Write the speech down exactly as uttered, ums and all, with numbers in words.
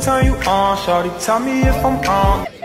turn you on, shawty, tell me if I'm on.